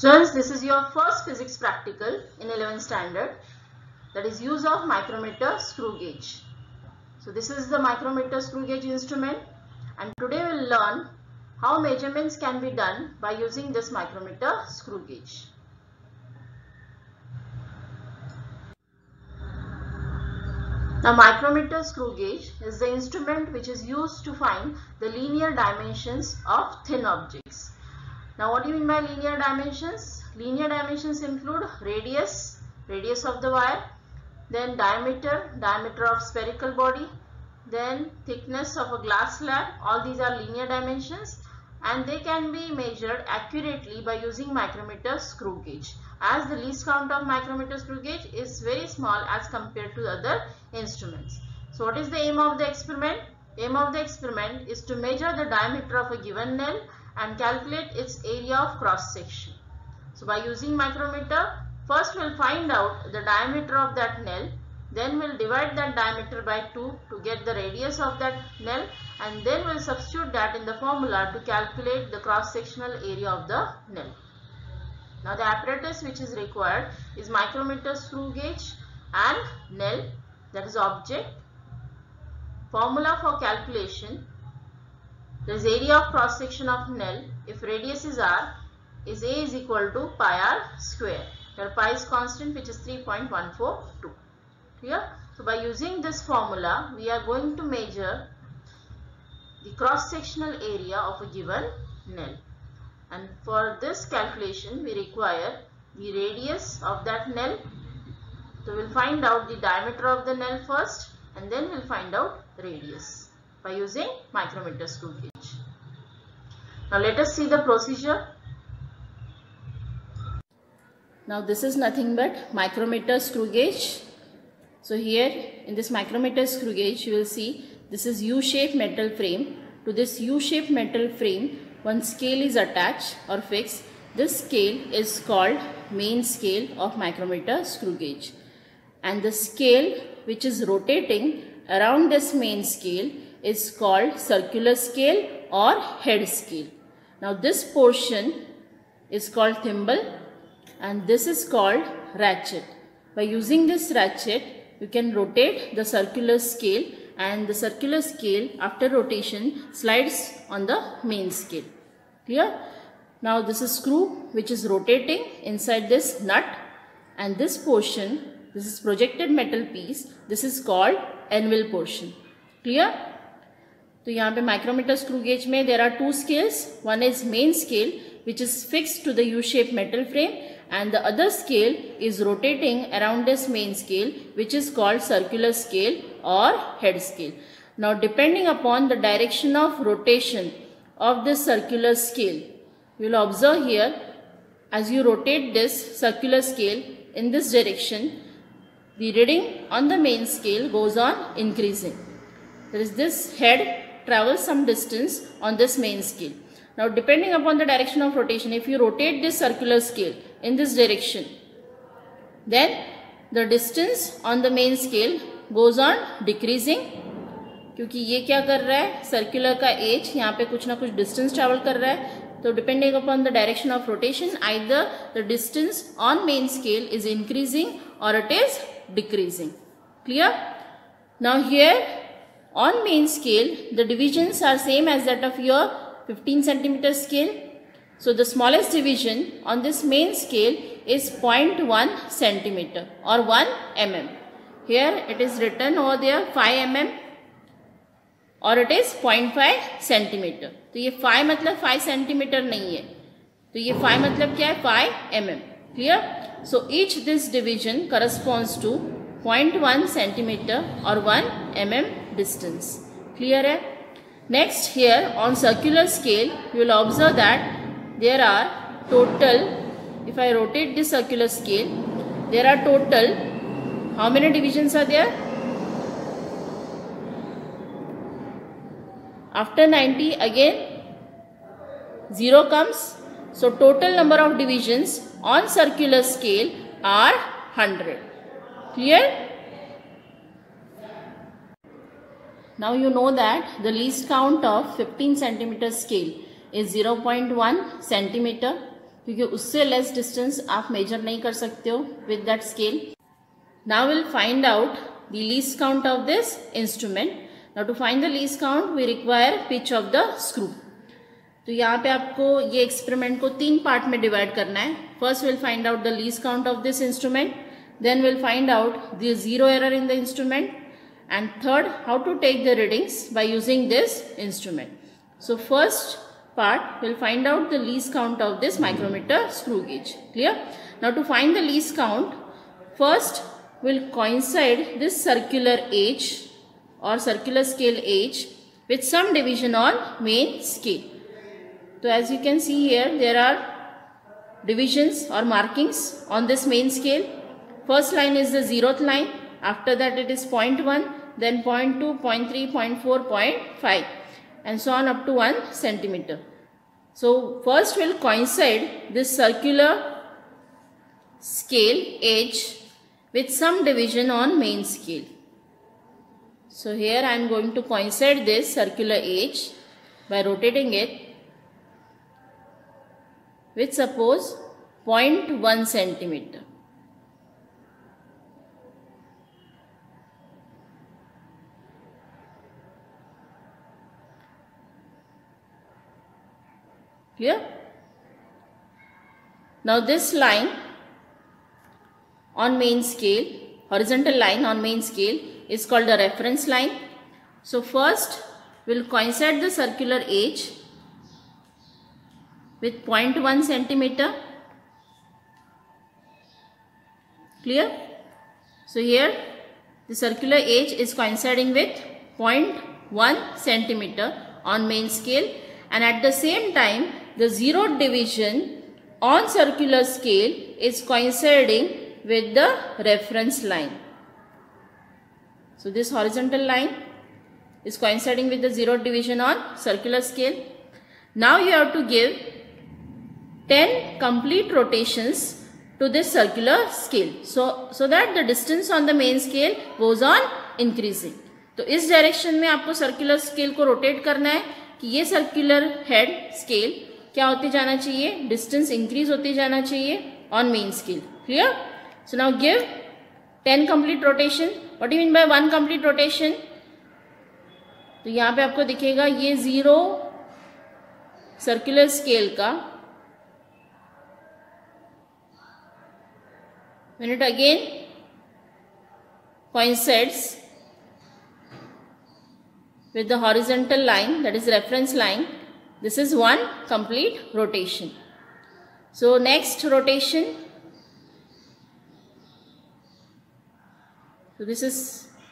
Students, this is your first physics practical in 11th standard, that is use of micrometer screw gauge. So this is the micrometer screw gauge instrument, and today we will learn how measurements can be done by using this micrometer screw gauge. Now micrometer screw gauge is the instrument which is used to find the linear dimensions of thin objects. Now what do you mean by linear dimensions? Linear dimensions include radius of the wire, then diameter of spherical body, then thickness of a glass slab. All these are linear dimensions and they can be measured accurately by using micrometer screw gauge, as the least count of micrometer screw gauge is very small as compared to other instruments. So what is the aim of the experiment? Aim of the experiment is to measure the diameter of a given nail and calculate its area of cross section. So by using micrometer, first we will find out the diameter of that nail, then we will divide that diameter by 2 to get the radius of that nail, and then we will substitute that in the formula to calculate the cross sectional area of the nail. Now the apparatus which is required is micrometer screw gauge and nail, that is object. Formula for calculation: there is area of cross section of nail. If radius is r, is A is equal to pi r square, where pi is constant, which is 3.142. Clear? So by using this formula, we are going to measure the cross sectional area of a given nail, and for this calculation we require the radius of that nail. So we will find out the diameter of the nail first, and then we will find out radius by using micrometer screw gauge. Now let us see the procedure. Now this is nothing but micrometer screw gauge. So here in this micrometer screw gauge you will see this is U-shaped metal frame. To this U-shaped metal frame one scale is attached or fixed. This scale is called main scale of micrometer screw gauge, and the scale which is rotating around this main scale is called circular scale or head scale. Now this portion is called thimble and this is called ratchet. By using this ratchet you can rotate the circular scale, and the circular scale after rotation slides on the main scale. Clear? Now this is screw which is rotating inside this nut, and this portion, this is projected metal piece, this is called anvil portion. Clear? तो यहाँ पे micrometer screw gauge में there are two scales. One is main scale which is fixed to the U-shaped metal frame, and the other scale is rotating around this main scale, which is called circular scale or head scale. Now depending upon the direction of rotation of this circular scale, you will observe here as you rotate this circular scale in this direction, the reading on the main scale goes on increasing. There is this head travels some distance on this main scale. Now depending upon the direction of rotation, if you rotate this circular scale in this direction, then the distance on the main scale goes on decreasing, क्योंकि ये क्या कर रहा है, circular का as यहाँ पे कुछ ना कुछ डिस्टेंस ट्रैवल कर रहा है. तो depending upon the direction of rotation, either the distance on main scale is increasing और it is decreasing. Clear? Now here on main scale the divisions are same as that of your 15 centimeter scale. So the smallest division on this main scale is 0.1 centimeter or 1 mm. Here it is written over there 5 mm or it is 0.5 centimeter. तो ये 5 मतलब 5 centimeter नहीं है, तो ये 5 मतलब क्या है, 5 mm. Clear? So each this division corresponds to 0.1 centimeter or 1 mm distance. Clear है? Next here on circular scale you will observe that there are total, if I rotate this circular scale, there are total, how many divisions are there? After 90 again 0 comes. So total number of divisions on circular scale are 100. Clear? Now you know that the least count of 15 centimeter scale is 0.1 centimeter. क्योंकि उससे less distance आप major नहीं कर सकते हो with that scale. Now will find out the least count of this instrument. Now to find the least count we require pitch of the screw. तो यहाँ पे आपको ये एक्सपेरिमेंट को 3 पार्ट में डिवाइड करना है. First will find out the least count of this instrument, then will find out the zero error in the instrument, and third how to take the readings by using this instrument. So first part we'll find out the least count of this micrometer screw gauge. Clear? Now to find the least count, first we'll coincide this circular edge or circular scale edge with some division on main scale. So as you can see here, there are divisions or markings on this main scale. First line is the 0th line, after that it is 0.1, then 0.2, 0.3, 0.4, 0.5 and so on up to 1 centimeter. So first we'll coincide this circular scale edge with some division on main scale. So here I am going to coincide this circular edge by rotating it with suppose 0.1 centimeter. Clear? Now this line on main scale, horizontal line on main scale is called the reference line. So first we'll coincide the circular edge with 0.1 centimeter. Clear? So here the circular edge is coinciding with 0.1 centimeter on main scale, and at the same time the zeroth division on circular scale is coinciding with the reference line. So this horizontal line is coinciding with the zeroth division on circular scale. Now you have to give 10 complete rotations to this circular scale so that the distance on the main scale goes on increasing. तो इस direction में आपको circular scale को rotate करना है कि ये circular head scale क्या होते जाना चाहिए, डिस्टेंस इंक्रीज होते जाना चाहिए on main scale. Clear? So now give 10 complete rotation. What you mean by 1 complete rotation? तो यहाँ पे आपको दिखेगा ये 0 सर्कुलर स्केल का, when it again coincides with the horizontal line, that is reference line, this is 1 complete rotation. So next rotation, so this is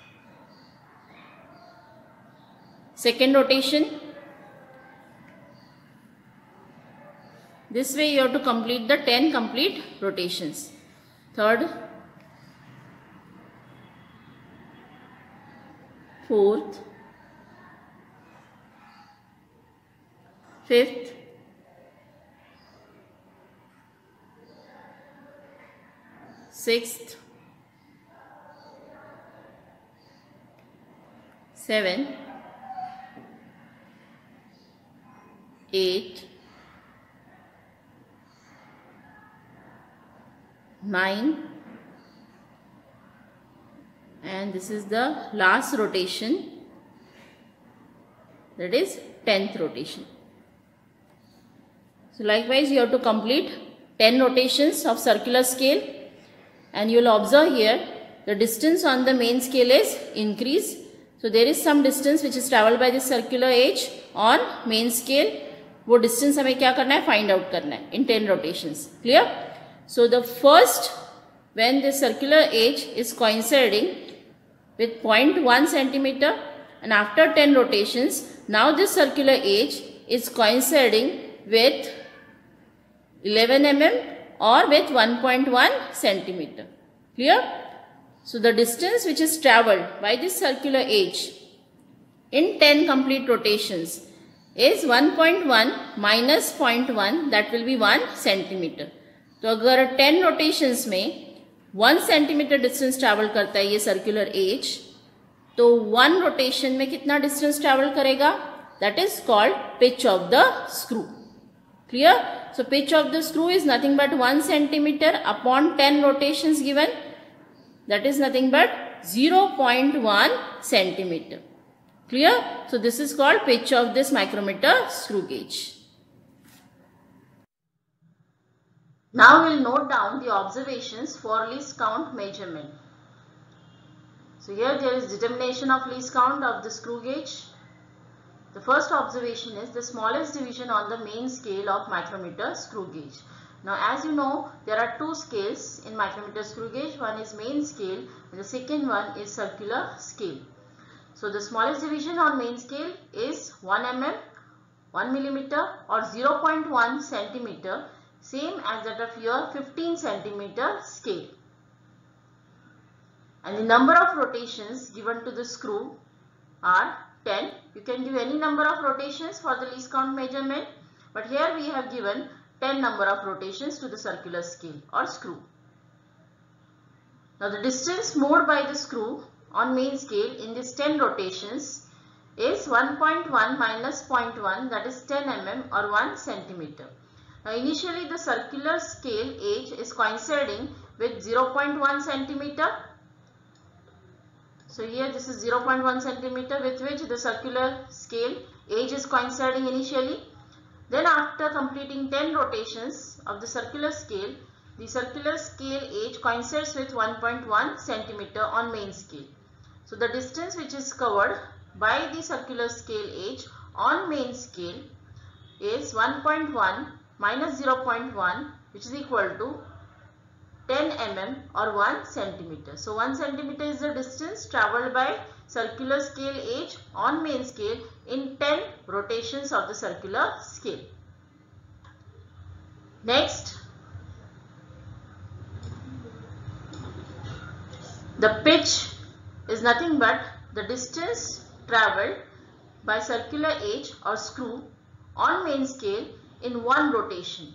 second rotation. This way you have to complete the 10 complete rotations. Third, fourth, fifth, sixth, seventh, eighth, 9, and this is the last rotation, that is 10th rotation. So likewise you have to complete 10 rotations of circular scale, and you will observe here the distance on the main scale is increased. So there is some distance which is travelled by this circular edge on main scale. वो distance हमें क्या करना है, find out करना है in 10 rotations. Clear? So the first, when the circular edge is coinciding with 0.1 centimeter, and after 10 rotations, now this circular edge is coinciding with 11 mm or with 1.1 centimeter. Clear? So the distance which is travelled by this circular edge in 10 complete rotations is 1.1 minus 0.1, that will be 1 centimeter. तो अगर 10 rotations में 1 centimetre distance travel करता है ये circular as, तो 1 rotation में कितना distance travel करेगा, that is called pitch of the screw. Clear? So pitch of the screw is nothing but 1 centimeter upon 10 rotations given. That is nothing but 0.1 centimeter. Clear? So this is called pitch of this micrometer screw gauge. Now we will note down the observations for least count measurement. So here there is determination of least count of the screw gauge. The first observation is the smallest division on the main scale of micrometer screw gauge. Now as you know, there are two scales in micrometer screw gauge. One is main scale and the second one is circular scale. So the smallest division on main scale is 1 mm, 1 millimeter or 0.1 centimeter, same as that of your 15 centimeter scale. And the number of rotations given to the screw are 10. You can give any number of rotations for the least count measurement, but here we have given 10 number of rotations to the circular scale or screw. Now the distance moved by the screw on main scale in this 10 rotations is 1.1 minus 0.1, that is 10 mm or 1 centimeter. Now initially the circular scale edge is coinciding with 0.1 centimeter. So here this is 0.1 centimeter with which the circular scale edge is coinciding initially. Then after completing 10 rotations of the circular scale edge coincides with 1.1 centimeter on main scale. So the distance which is covered by the circular scale edge on main scale is 1.1 minus 0.1, which is equal to 10 mm or 1 centimeter. So 1 centimeter is the distance travelled by circular scale edge on main scale in 10 rotations of the circular scale. Next, the pitch is nothing but the distance travelled by circular edge or screw on main scale in one rotation.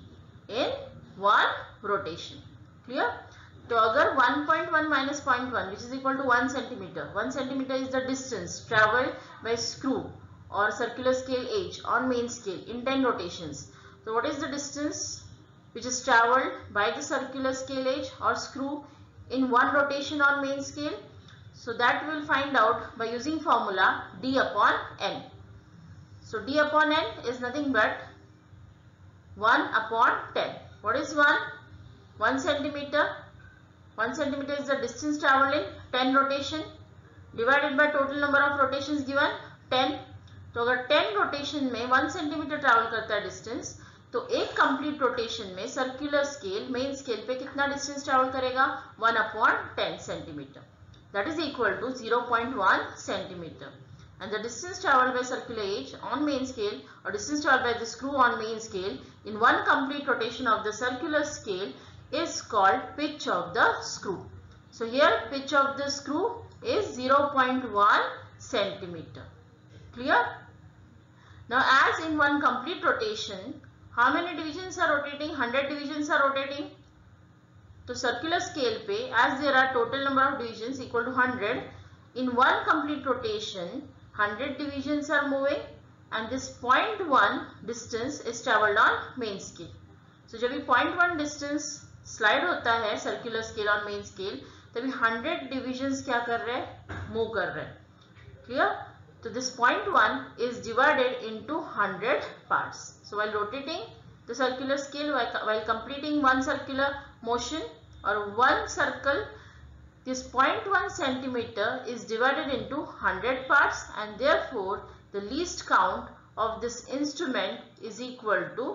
Clear? तो अगर 1.1 minus 0.1 which is equal to 1 centimeter. 1 centimeter is the distance travelled by screw or circular scale edge on main scale in 10 rotations. So what is the distance which is travelled by the circular scale edge or screw in one rotation on main scale? So that we will find out by using formula d upon n. So d upon n is nothing but 1 upon 10. What is 1? 1 centimeter. 1 centimeter is the distance travelled in 10 rotation divided by total number of rotations given 10. तो अगर 10 rotation में 1 centimetre travel करता है distance, तो एक complete rotation में circular scale main scale पे कितना डिस्टेंस ट्रैवल करेगा? 1 upon 10 centimetre, that is equal to 0.1 centimetre. And the distance travelled by circular edge on main scale or distance travelled by the screw on main scale in one complete rotation of the circular scale is called pitch of the screw. So here pitch of the screw is 0.1 centimeter. Clear? Now as in one complete rotation, how many divisions are rotating? 100 divisions are rotating. So circular scale pe as there are total number of divisions equal to 100, in one complete rotation 100 divisions are moving and this 0.1 distance is travelled on main scale. So जब ये 0.1 distance slide होता है circular scale on main scale, तभी 100 divisions क्या कर रहे हैं? Move कर रहे हैं. Clear? So this 0.1 is divided into 100 parts. So while rotating the circular scale, while completing one circular motion or one circle, this 0.1 centimeter is divided into 100 parts and therefore the least count of this instrument is equal to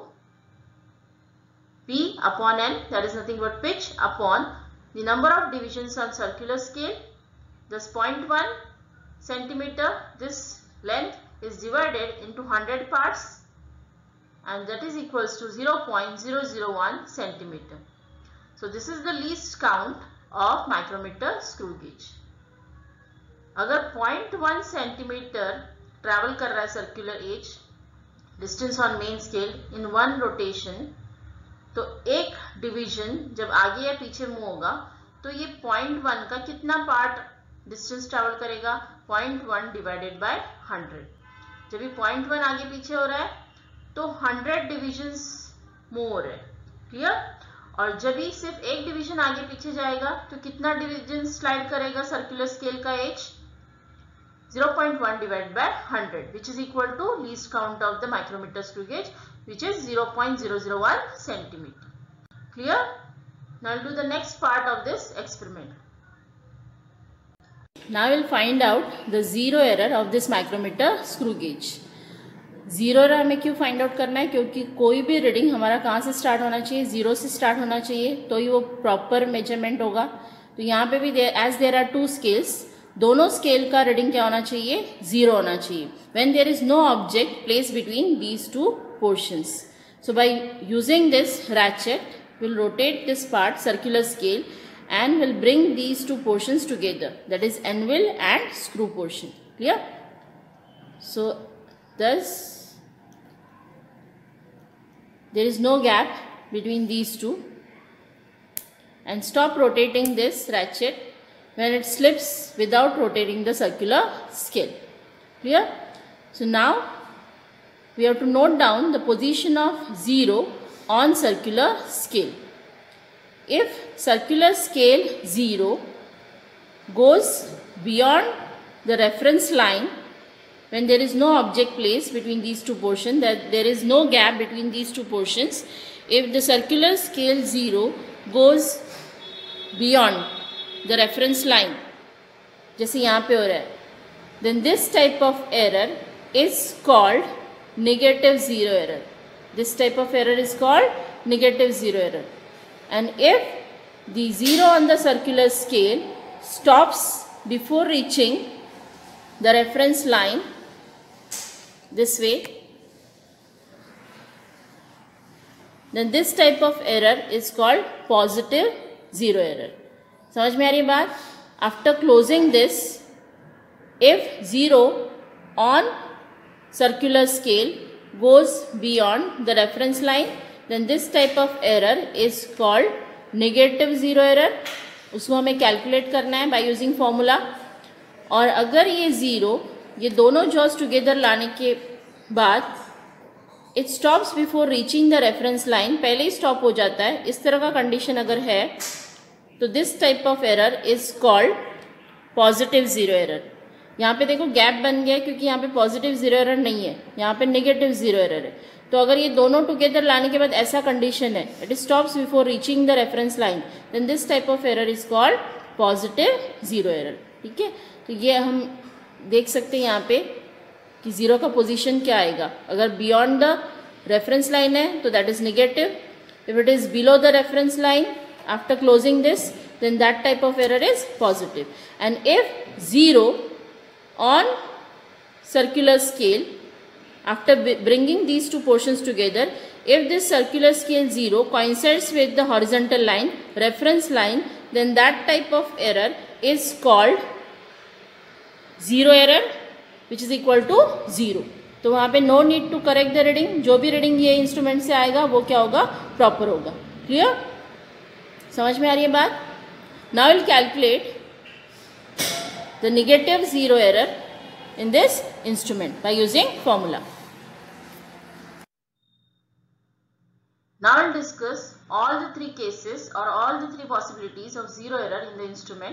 P upon N, that is nothing but pitch upon the number of divisions on circular scale. This 0.1 centimeter, this length is divided into 100 parts and that is equals to 0.001 centimeter. So this is the least count of micrometer screw gauge. अगर 0.1 centimetre travel कर रहा है circular as distance on main scale in one rotation, तो एक division जब आगे या पीछे मूव होगा तो ये 0.1 का कितना पार्ट डिस्टेंस ट्रैवल करेगा? 0.1 डिवाइडेड बाय 100. जब ये 0.1 आगे पीछे हो रहा है तो 100 डिविजन्स मोर है। क्लियर? और जब भी सिर्फ एक डिवीजन आगे पीछे जाएगा तो कितना डिवीजन स्लाइड करेगा सर्कुलर स्केल का edge? 0.1 divided by 100, which is equal to least count of the micrometer screw gauge, which is 0.001 centimeter. Clear? Now we'll do the next part of this experiment. Now we'll find out the zero error of this micrometer screw gauge. Zero error हमें क्यों find out करना है? क्योंकि कोई भी reading हमारा कहाँ से स्टार्ट होना चाहिए? जीरो से स्टार्ट होना चाहिए, तो ही वो प्रॉपर मेजरमेंट होगा। तो यहाँ पे भी as there are two scales, दोनों स्केल का रीडिंग क्या होना चाहिए? जीरो होना चाहिए। When there is no object place between these two portions. So by using this ratchet will rotate this part circular scale and will bring these two portions together, that is anvil and screw portion. Clear? So thus there is no gap between these two, and stop rotating this ratchet when it slips without rotating the circular scale. Clear? So now we have to note down the position of 0 on circular scale. If circular scale 0 goes beyond the reference line, when there is no object placed between these two portions, that there is no gap between these two portions, if the circular scale 0 goes beyond the reference line, जैसे यहाँ पे हो रहा है, then this type of error is called negative zero error. This type of error is called negative zero error. And if the zero on the circular scale stops before reaching the reference line this way, then this type of error is called positive zero error. समझ में आ रही बात? After closing this, if 0 on circular scale goes beyond the reference line, then this type of error is called negative zero error. उसको हमें calculate करना है by using formula. और अगर ये ज़ीरो, ये दोनों जॉस टुगेदर लाने के बाद it stops before reaching the reference line, पहले ही स्टॉप हो जाता है, इस तरह का कंडीशन अगर है तो this type of error is called positive zero error. यहाँ पे देखो गैप बन गया क्योंकि यहाँ पे पॉजिटिव जीरो एरर नहीं है, यहाँ पे नेगेटिव जीरो एरर है। तो अगर ये दोनों टुगेदर लाने के बाद ऐसा कंडीशन है, it stops before reaching the reference line, then this type of error is called positive zero error. ठीक है, तो ये हम देख सकते हैं यहाँ पे कि जीरो का पोजीशन क्या आएगा। अगर बियॉन्ड द रेफरेंस लाइन है तो that is negative, if it is below the reference line after closing this, then that type of error is positive. And if 0 on circular scale, after bringing these two portions together, if this circular scale 0 coincides with the horizontal line, reference line, then that type of error is called zero error, which is equal to 0. तो वहाँ पे no need to correct the reading, जो भी reading ये instrument से आएगा वो क्या होगा? प्रॉपर होगा। क्लियर? समझ में आ रही है बात? Now we'll calculate the negative zero error in this instrument by using formula. Now we'll discuss all the three cases or all the three possibilities of zero error in the instrument.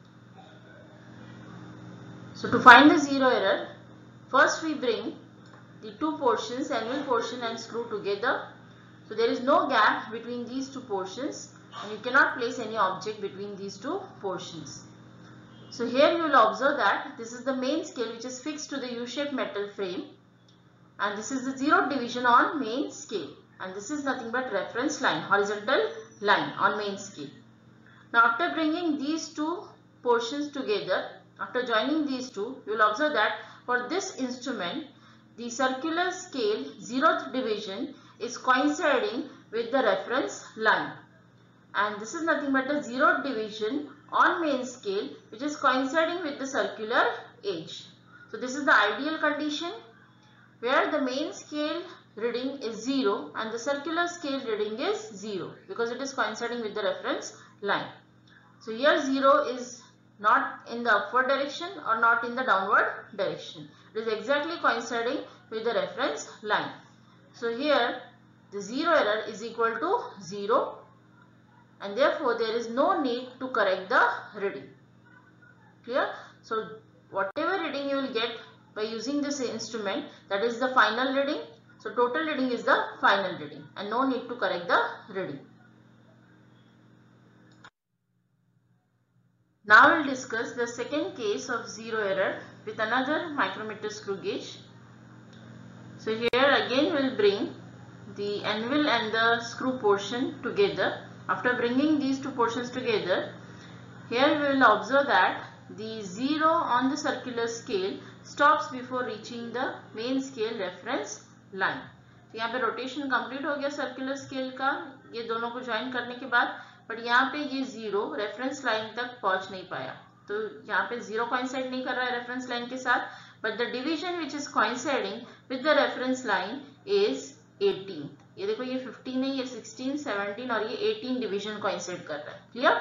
So to find the zero error, first we bring the two portions, anvil portion and screw together. So there is no gap between these two portions, and you cannot place any object between these two portions. So here you will observe that this is the main scale which is fixed to the U-shaped metal frame, and this is the zeroth division on main scale, and this is nothing but reference line, horizontal line on main scale. Now after bringing these two portions together, after joining these two, you will observe that for this instrument the circular scale zeroth division is coinciding with the reference line. And this is nothing but the zeroth division on main scale which is coinciding with the circular edge. So this is the ideal condition where the main scale reading is 0 and the circular scale reading is 0 because it is coinciding with the reference line. So here 0 is not in the upward direction or not in the downward direction. It is exactly coinciding with the reference line. So here the zero error is equal to 0, and therefore there is no need to correct the reading. Clear? So whatever reading you will get by using this instrument, that is the final reading. So total reading is the final reading and no need to correct the reading. Now we will discuss the second case of zero error with another micrometer screw gauge. So here again we will bring the anvil and the screw portion together. After bringing these two portions together, here we will observe that the zero on the circular scale stops before reaching the main scale reference line. तो यहाँ पे rotation complete हो गया circular scale का ये दोनों को join करने के बाद, बट यहाँ पे ये जीरो रेफरेंस लाइन तक पहुंच नहीं पाया. तो यहाँ पे जीरो कोइंसाइड नहीं कर रहा है रेफरेंस लाइन के साथ, but the division which is coinciding with the reference line is 18. ये देखो ये 15 है, ये 16, 17 और ये 18 डिवीजन कोइंसाइड कर रहा है. Clear?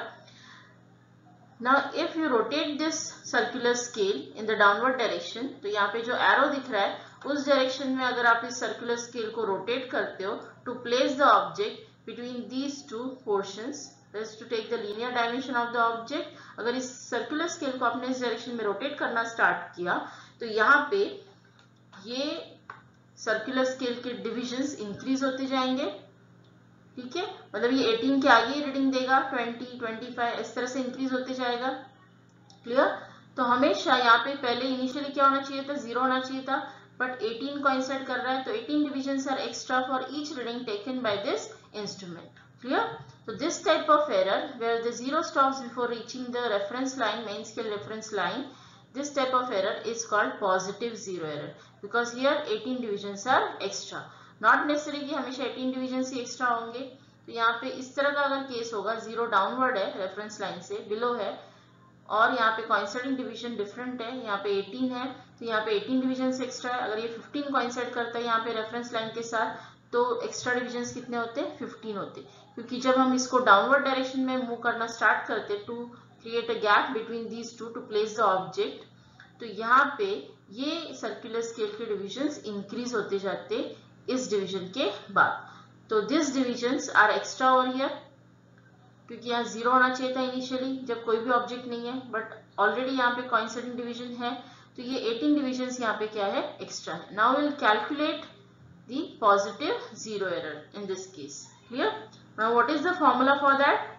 Now if you rotate this circular scale in the downward direction, तो यहाँ पे जो एरो दिख रहा है उस डायरेक्शन में अगर आप इस सर्कुलर स्केल को रोटेट करते हो to place the object between these two portions, to take the linear dimension of the object. अगर इस सर्कुलर स्केल को आपने इस डायरेक्शन में रोटेट करना स्टार्ट किया तो यहाँ पे ये सर्कुलर स्केल के डिविजन्स इंक्रीज होते जाएंगे. ठीक है, मतलब ये 18 के आगे रीडिंग देगा, 20, 25 इस तरह से इंक्रीज होते जाएगा. क्लियर? तो हमेशा यहाँ पे पहले इनिशियली क्या होना चाहिए था, 0 होना चाहिए था, बट 18 कोइंसाइड कर रहा है तो 18 divisions are extra for each reading taken by this instrument. Clear? So this type of error where the zero stops before reaching the reference line, main scale reference line, this type of error is called positive zero error because here 18 divisions are extra. Not necessary कि हमेशा 18 divisions ही extra होंगे. तो यहाँ पे इस तरह का अगर केस होगा, जीरो डाउनवर्ड है रेफरेंस लाइन से, बिलो है और यहाँ पे कोइंसाइडिंग डिवीजन डिफरेंट है, यहाँ पे 18 है तो यहाँ पे 18 डिवीजन से एक्स्ट्रा है. अगर ये 15 कोइंसाइड करता है यहाँ पे रेफरेंस लाइन के साथ तो एक्स्ट्रा डिविजन्स कितने होते हैं, 15 होते. क्योंकि जब हम इसको डाउनवर्ड डायरेक्शन में मूव करना स्टार्ट करते to create a gap between these two to place the object, तो यहाँ पे ये सर्कुलर स्केल के डिविजन्स इंक्रीज होते जाते इस डिवीजन के बाद. तो this divisions are extra over here क्योंकि यहाँ 0 होना चाहिए था इनिशियली जब कोई भी ऑब्जेक्ट नहीं है, बट ऑलरेडी यहाँ पे कोइंसाइडिंग डिवीजन है तो ये 18 डिविजन्स यहाँ पे क्या है, एक्स्ट्रा है. Now will calculate the positive zero error in this case. Clear? Now what is the formula for that?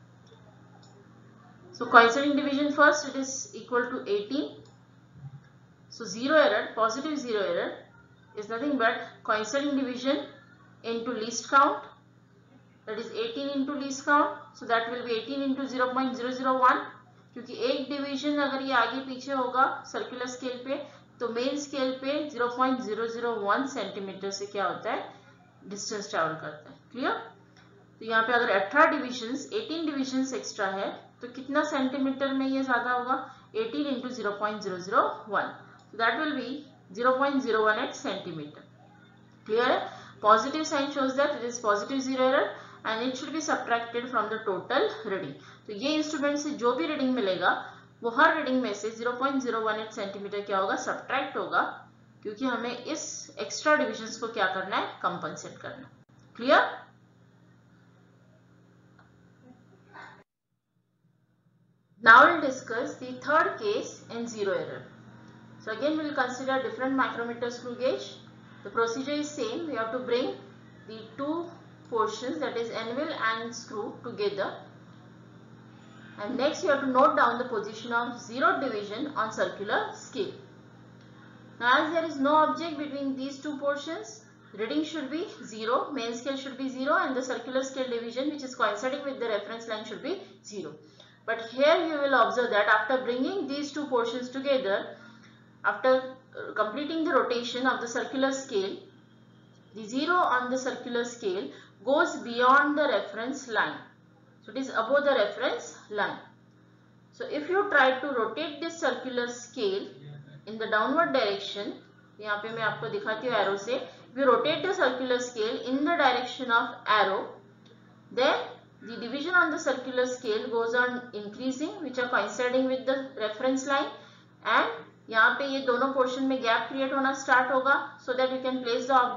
So coinciding division first, it is equal to 18. So zero error, positive zero error is nothing but coinciding division into least count, that is 18 into least count. So that will be 18 into 0.001 क्योंकि एक division अगर ये आगे पीछे होगा circular scale पे तो main scale पे 0.001 सेंटीमीटर से क्या होता है, डिस्टेंस ट्रैवल करता है. क्लियर? तो यहाँ पे अगर 18 डिविजन्स 18 डिविजन्स एक्स्ट्रा है तो कितना सेंटीमीटर में ये ज्यादा होगा, 18 into 0.001. so that will be 0.018 centimetre. Clear है? Positive sign shows that it is positive zero error and it should be subtracted from the total reading. तो ये इंस्ट्रूमेंट से जो भी रीडिंग मिलेगा वो हर रीडिंग में से 0.018 सेंटीमीटर क्या होगा, सब्ट्रैक्ट होगा क्योंकि हमें इस एक्स्ट्रा डिविजन्स को क्या करना है, कंपनसेट करना. Clear? Now we'll discuss the third case in zero error. So again we'll consider different micrometer screw gauge. The procedure is same. We have to bring the two portions, that is anvil and screw, together. And next you have to note down the position of zero division on circular scale. Now as there is no object between these two portions, reading should be 0, main scale should be 0 and the circular scale division which is coinciding with the reference line should be 0. But here you will observe that after bringing these two portions together, after completing the rotation of the circular scale, the 0 on the circular scale goes beyond the reference line. So it is above the reference line. So if you try to rotate this circular scale in the downward direction, यहाँ पे मैं आपको दिखाती हूँ arrow से, if you rotate the circular scale in the direction of arrow, then the division on the circular scale goes on increasing, which are coinciding with the reference line, and यहाँ पे ये दोनों portion में gap create होना start होगा, so that you can place the object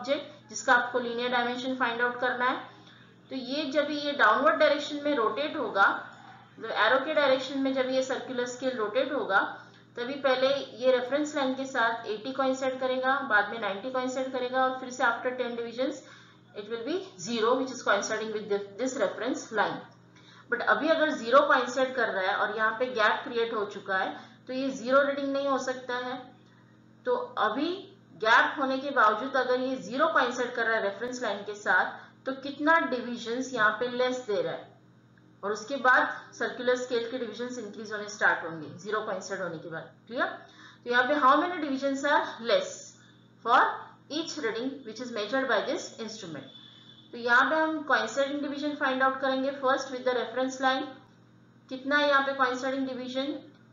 जिसका आपको linear dimension find out करना है। तो ये जब ये डाउनवर्ड डायरेक्शन में रोटेट होगा, तो एरो के डायरेक्शन में जब ये सर्कुलर स्केल रोटेट होगा, तभी पहले ये रेफरेंस लाइन के साथ 80 कोइंसाइड करेगा, बाद में 90 कोइंसाइड करेगा, और फिर से after 10 divisions it will be 0 which is coinciding with this reference line. But अभी अगर 0 कोइंसाइड कर रहा है और यहाँ पे गैप क्रिएट हो चुका है, तो ये 0 रीडिंग नहीं हो सकता है। तो अभी गैप होने के बावजूद अगर ये 0 कोइंसाइड कर रहा है रेफरेंस लाइन के साथ, तो कितना डिविजन्स यहाँ पे लेस दे रहा है, और उसके बाद सर्कुलर स्केल के डिविजन्स इंक्रीज होने स्टार्ट होंगे 0 कोइंसाइड होने के बाद। क्लियर? तो यहाँ पे how many divisions are less for each reading which is measured by this instrument. तो यहाँ पे हम कोइंसाइडिंग डिवीजन फाइंड आउट करेंगे first with the reference line. कितना है यहाँ पे कोइंसाइडिंग डिवीजन?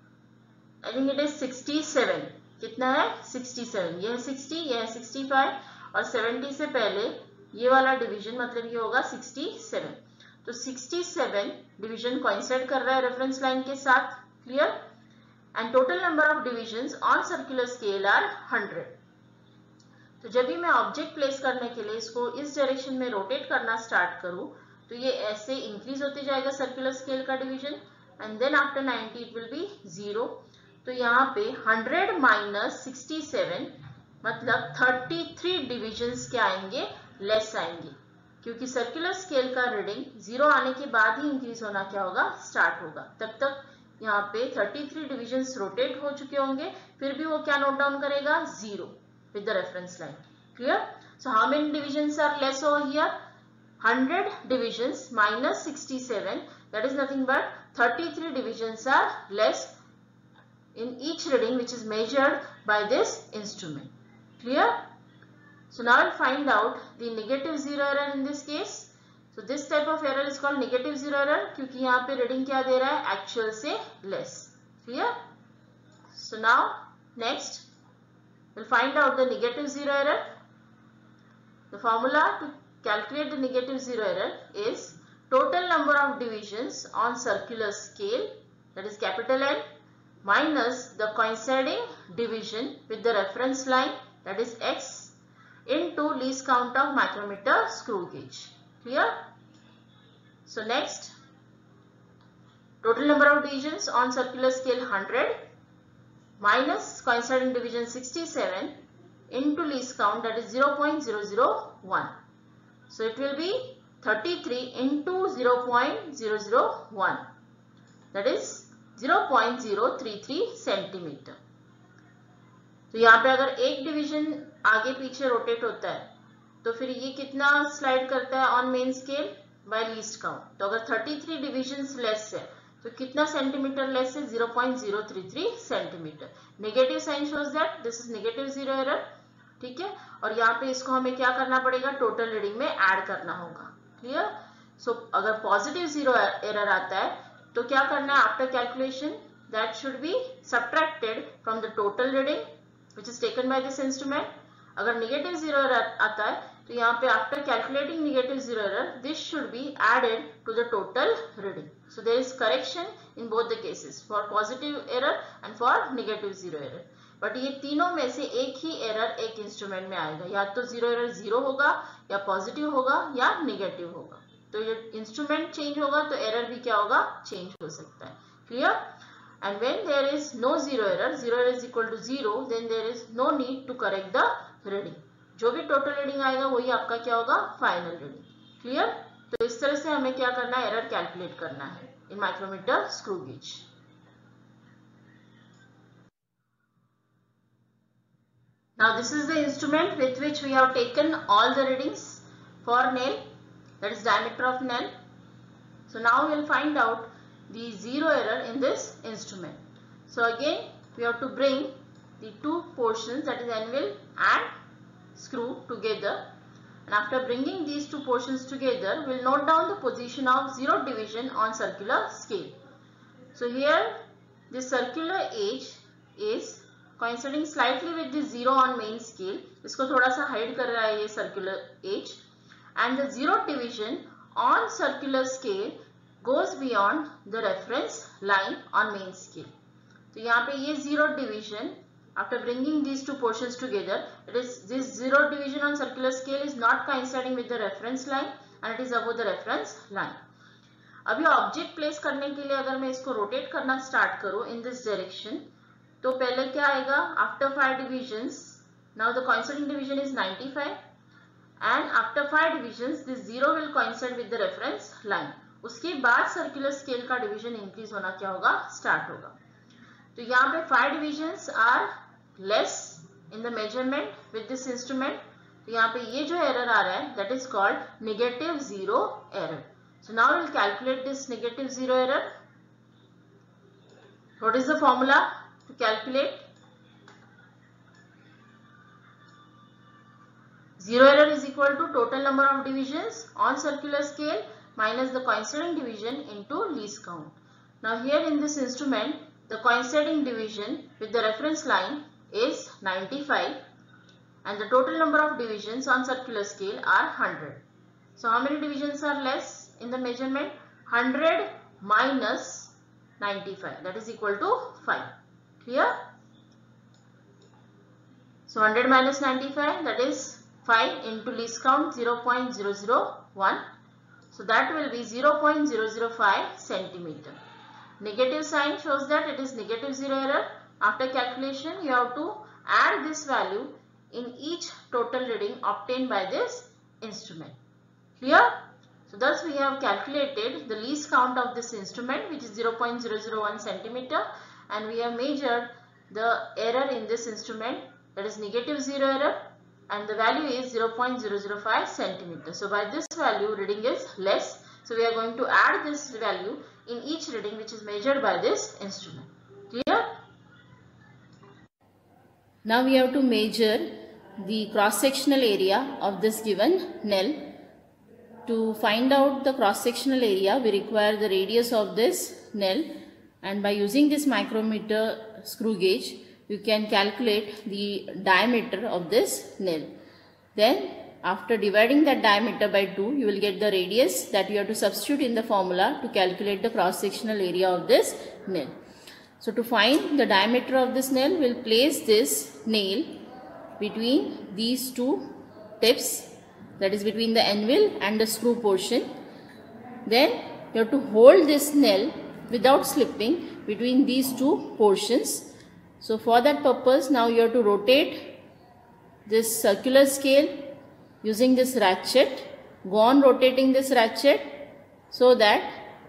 I think it is 67। कितना है? 67। यह है 60, यह है 65, और 70 से पहले ये वाला डिवीजन मतलब ये होगा 67। तो 67 डिवीजन कोइंसाइड कर रहा है रेफरेंस लाइन के साथ। Clear? And total number of divisions on circular scale are 100। तो जब भी मैं ऑब्जेक्ट प्लेस करने के लिए इसको इस डायरेक्शन में रोटेट करना स्टार्ट करूं, तो ये ऐसे इंक्रीज होते जाएगा सर्कुलर स्केल का division, and then after 90 it will be 0। तो यहाँ पे 100 माइनस 67 मतलब 33 डिविजन्स क्या आएंगे? लेस आएंगे, क्योंकि सर्कुलर स्केल का रीडिंग 0 आने के बाद ही इंक्रीज होना क्या होगा? स्टार्ट होगा। तब तक यहाँ पे 33 डिविजन्स रोटेट हो चुके होंगे, फिर भी वो क्या नोट डाउन करेगा? 0 with the reference line. Clear? So how many divisions are less over here? 100 divisions minus 67, that is nothing but 33 divisions are less in each reading which is measured by this instrument. Clear? So now we'll find out the negative zero error in this case. So this type of error is called negative zero error क्योंकि यहाँ पे reading क्या दे रहा है? Actual से less. Clear? So now next we'll find out the negative zero error. The formula to calculate the negative zero error is total number of divisions on circular scale, that is capital N, minus the coinciding division with the reference line, that is X, into least count of micrometer screw gauge. Clear? So next, total number of divisions on circular scale 100 minus coinciding division 67 into least count, that is 0.001. So it will be 33 into 0.001, that is 0.033 centimetre. तो यहाँ पे अगर एक division आगे पीछे rotate होता है तो फिर ये कितना स्लाइड करता है on main scale? By least count. तो अगर 33 डिविजन्स लेस है तो कितना सेंटीमीटर लेस है? 0.033 centimetre. Negative sign shows that this is negative zero error. ठीक है, और यहाँ पे इसको हमें क्या करना पड़ेगा? टोटल रीडिंग में ऐड करना होगा। क्लियर? सो अगर पॉजिटिव जीरो एरर आता है तो क्या करना है? After calculation that should be subtracted from the total reading which is taken by this instrument. अगर नेगेटिव जीरो एरर आता है तो यहाँ पे after calculating negative zero error this should be added to the total reading. So there is correction in both the cases, for positive error and for negative zero error. But ये तीनों में से एक ही एरर एक instrument में आएगा, या तो जीरो एरर 0 होगा, या पॉजिटिव होगा, या नेगेटिव होगा। तो ये इंस्ट्रूमेंट चेंज होगा तो एरर भी क्या होगा? चेंज हो सकता है। Clear? And when there is no zero error is equal to 0, then there is no need to correct the reading. जो भी टोटल रीडिंग आएगा वही आपका क्या होगा? Final reading. क्लियर? तो इस तरह से हमें क्या करना है? एरर कैलकुलेट करना है in micrometer screw gauge. Now this is the instrument with which we have taken all the readings for nail, that is diameter of nail. So now we will find out the zero error in this instrument. So again we have to bring the two portions, that is anvil and screw, together, and after bringing these two portions together we will note down the position of zero division on circular scale. So here this circular edge is coinciding slightly with the zero on main scale. इसको थोड़ा सा hide कर रहा है ये circular edge, and the zero division on circular scale goes beyond the reference line on main scale. तो यहाँ पे ये zero division after bringing these two portions together, it is this zero division on circular scale is not coinciding with the reference line and it is above the reference line. अभी object place करने के लिए अगर मैं इसको rotate करना start करूं in this direction, तो पहले क्या आएगा, after 5 divisions, now the coinciding division is 95 and after 5 divisions this zero will coincide with the reference line. उसके बाद सर्कुलर स्केल का डिवीजन इंक्रीज होना क्या होगा, स्टार्ट होगा. तो यहाँ पे 5 divisions are less in the measurement with this instrument. तो यहाँ पे ये जो एरर आ रहा है that is called negative zero error. So now we'll calculate this negative zero error. What is the formula to calculate? Zero error is equal to total number of divisions on circular scale minus the coinciding division into least count. Now here in this instrument, the coinciding division with the reference line is 95 and the total number of divisions on circular scale are 100. So how many divisions are less in the measurement? 100 minus 95, that is equal to 5. Clear? So 100 minus 95, that is 5 into least count 0.001. So that will be 0.005 centimeter. Negative sign shows that it is negative zero error. After calculation, you have to add this value in each total reading obtained by this instrument. Clear? So thus we have calculated the least count of this instrument, which is 0.001 centimeter, and we have measured the error in this instrument, that is negative zero error, and the value is 0.005 centimeter. So by this value reading is less. So we are going to add this value in each reading which is measured by this instrument. Clear? Now we have to measure the cross-sectional area of this given nail. To find out the cross-sectional area, we require the radius of this nail, and by using this micrometer screw gauge, you can calculate the diameter of this nail. Then after dividing that diameter by 2, you will get the radius that you have to substitute in the formula to calculate the cross-sectional area of this nail. So to find the diameter of this nail, we will place this nail between these two tips, that is between the anvil and the screw portion. Then you have to hold this nail without slipping between these two portions. So for that purpose, now you have to rotate this circular scale using this ratchet. Go on rotating this ratchet so that